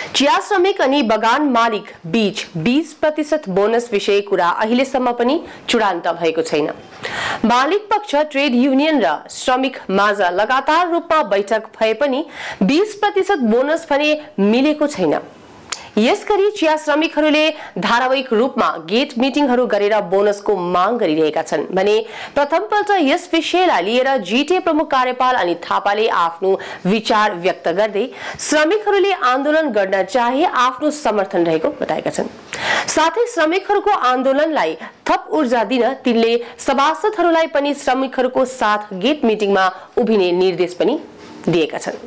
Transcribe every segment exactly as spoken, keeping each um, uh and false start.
चिया श्रमिक अनि बगान मालिक बीच बीस प्रतिशत बोनस विषय कुरा अहिलेसम्म पनि चूडान्त भएको छैन। मालिक पक्ष, ट्रेड युनियन र श्रमिक माझ लगातार रूपमा बैठक भए पनि बीस प्रतिशत बोनस भने मिलेको छैन। यसगरी चिया श्रमिकहरूले धारावाहिक रूपमा गेट मिटिङहरू गरेर बोनसको माग गरिरहेका छन् भने प्रथमपल्ट यस विषयलाई लिएर जीटीए प्रमुख कार्यपाल अनि थापाले आफ्नो विचार व्यक्त गर्दै श्रमिकहरूले आन्दोलन गर्न चाहे आफ्नो समर्थन रहेको बताएका छन्। साथै श्रमिकहरूको आन्दोलनलाई थप ऊर्जा दिन तिनले सभासदहरूलाई पनि श्रमिकहरूको साथ गेट मिटिङमा उभिने निर्देश पनि दिएका छन्।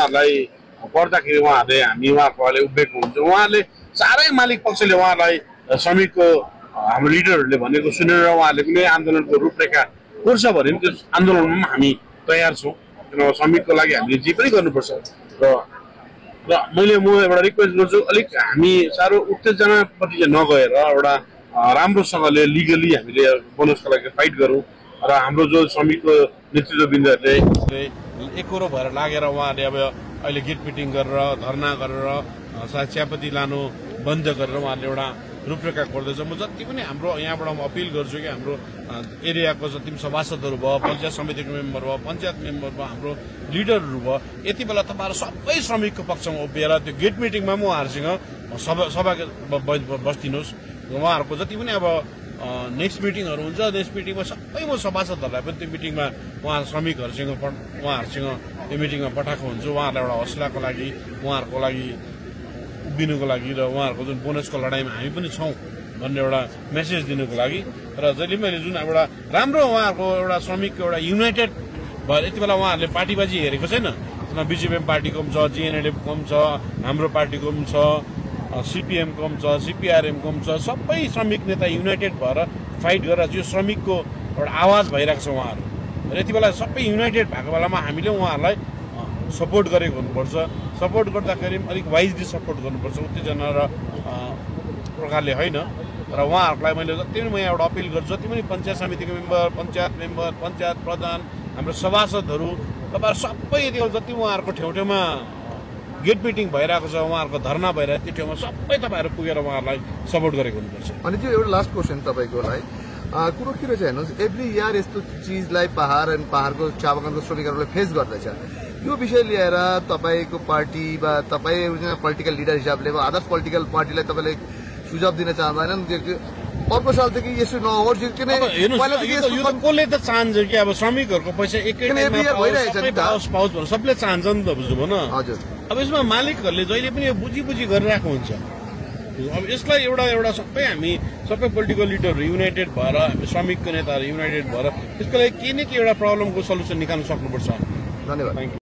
पर्दाखेरि उहाँहरूले हामी उहाँहरूले उभिएको हुन्छ। उहाँहरूले सारै मालिक पक्षले उहाँलाई श्रमिकको हाम्रो लिडरहरूले भनेको सुनेर उहाँहरूले कुनै आन्दोलनको रूपरेखा कोर्छ भने त्यो आन्दोलनमा हामी तयार छौँ। किनभने श्रमिकको लागि हामीले जे पनि गर्नुपर्छ र र मैले म एउटा रिक्वेस्ट गर्छु, अलिक हामी साह्रो उत्तेजनापट्टि चाहिँ नगएर एउटा राम्रोसँगले लिगली हामीले बोनसको लागि फाइट गरौँ र हाम्रो जो श्रमिकको नेतृत्ववृन्दहरूले एकरो भएर लागेर उहाँहरूले अब अहिले गेट मिटिङ गरेर धरना गरेर सायद चियापत्ती लानु बन्द गरेर उहाँहरूले एउटा रूपरेखा खोल्दैछ। म जति पनि हाम्रो यहाँबाट म अपिल गर्छु कि हाम्रो एरियाको जति पनि सभासदहरू भयो, पञ्चायत समितिको मेम्बर भयो, पञ्चायत मेम्बर भयो, हाम्रो लिडरहरू भयो, यति बेला तपाईँहरू सबै श्रमिकको पक्षमा उभिएर त्यो गेट मिटिङमा म उहाँहरूसँग सभा सभा बस्दिनुहोस्। उहाँहरूको जति पनि अब नेक्स्ट मिटिङहरू हुन्छ, नेक्स्ट मिटिङमा सबै म सभासदहरूलाई पनि त्यो मिटिङमा उहाँ श्रमिकहरूसँग उहाँहरूसँग त्यो मिटिङमा पठाएको हुन्छु। उहाँहरूलाई एउटा हौसलाको लागि, उहाँहरूको लागि उभिनुको लागि र उहाँहरूको जुन बोनसको लडाइँमा हामी पनि छौँ भन्ने एउटा मेसेज दिनुको लागि र जहिले मैले जुन एउटा राम्रो उहाँहरूको एउटा श्रमिकको एउटा युनाइटेड भएर यति बेला उहाँहरूले पार्टीबाजी हेरेको छैन। बिजेपिएम पार्टीको पनि छ, जिएनएलएफको पनि छ, हाम्रो पार्टीको पनि छ, सीपीएमको पनि छ, सीपीआरएमको पनि छ। सबै श्रमिक नेता युनाइटेड भएर फाइट गरेर जो श्रमिकको एउटा आवाज भइरहेको छ उहाँहरू र यति बेला सबै युनाइटेड भएको बेलामा हामीले उहाँहरूलाई सपोर्ट गरेको हुनुपर्छ। सपोर्ट गर्दाखेरि अलिक वाइजली सपोर्ट गर्नुपर्छ, उत्तेजना र प्रकारले होइन। र उहाँहरूलाई मैले जति पनि म एउटा अपिल गर्छु, जति पनि पञ्चायत समितिको मेम्बर, पञ्चायत मेम्बर, पञ्चायत प्रधान, हाम्रो सभासदहरू, तपाईँहरू सबै यति जति उहाँहरूको ठाउँ ठाउँमा गेट मिटिङ भइरहेको छ, उहाँहरूको धरना भइरहेको त्यो ठाउँमा सबै तपाईँहरू पुगेर उहाँहरूलाई सपोर्ट गरेको हुनुपर्छ। अनि त्यो एउटा लास्ट क्वेसन तपाईँको लागि कुरो के रहेछ हेर्नुहोस्, एभ्री इयर यस्तो चिजलाई पहाड अनि पहाडको चिया बगानको श्रमिकहरूले फेस गर्दैछ। यो विषय लिएर तपाईँको पार्टी वा तपाईँ पोलिटिकल लिडर हिसाबले वा अदर्स पोलिटिकल पार्टीलाई तपाईँले सुझाव दिन चाहँदैनन् अर्को सालदेखि यसो नहोस्? कसले त चाहन्छ कि अब श्रमिकहरूको पैसा एकै पाओस्, सबले चाहन्छ नि त, बुझ्नुभयो न? हजुर। अब यसमा मालिकहरूले जहिले पनि यो बुझी बुझी गरिरहेको हुन्छ। अब यसलाई एउटा एउटा सबै हामी सबै पोलिटिकल लिडरहरू युनाइटेड भएर, हामी श्रमिकको नेताहरू युनाइटेड भएर यसको लागि के न के एउटा प्रब्लमको सल्युसन निकाल्न सक्नुपर्छ। धन्यवाद।